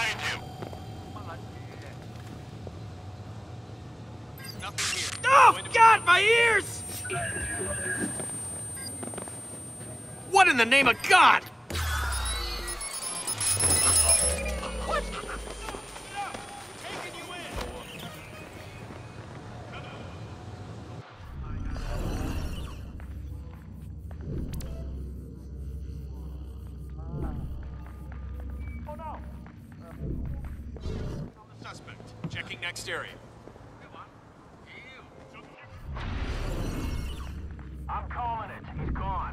find him. Nothing here. Oh, God, my ears! What in the name of God? What? Taking you in. Oh no! Suspect. Checking next area. I'm calling it. He's gone.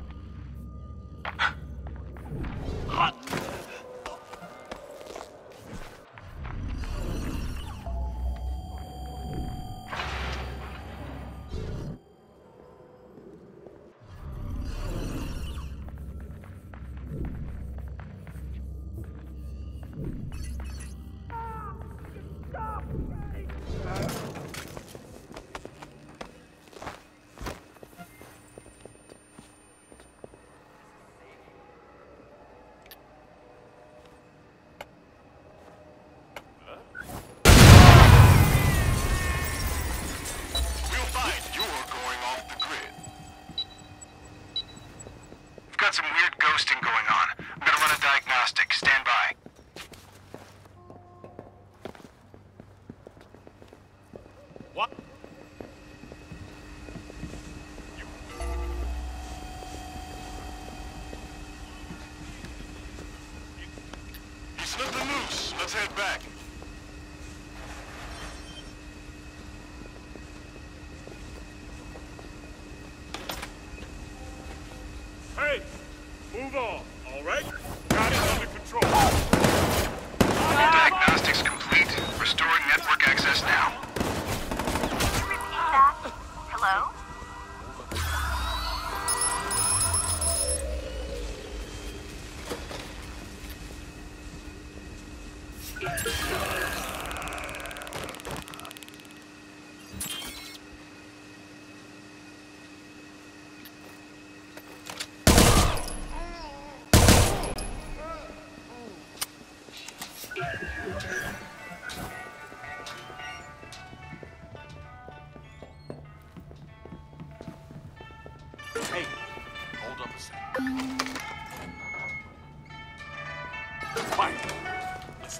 Got some weird ghosting going on. I'm gonna run a diagnostic. Stand by. What? He's nothing loose. Let's head back. Hey! Move on, all right? Got it under control. Diagnostics complete. Restoring network access now. Can you repeat that? Hello? Hey, hold up a sec. Quiet. Listen.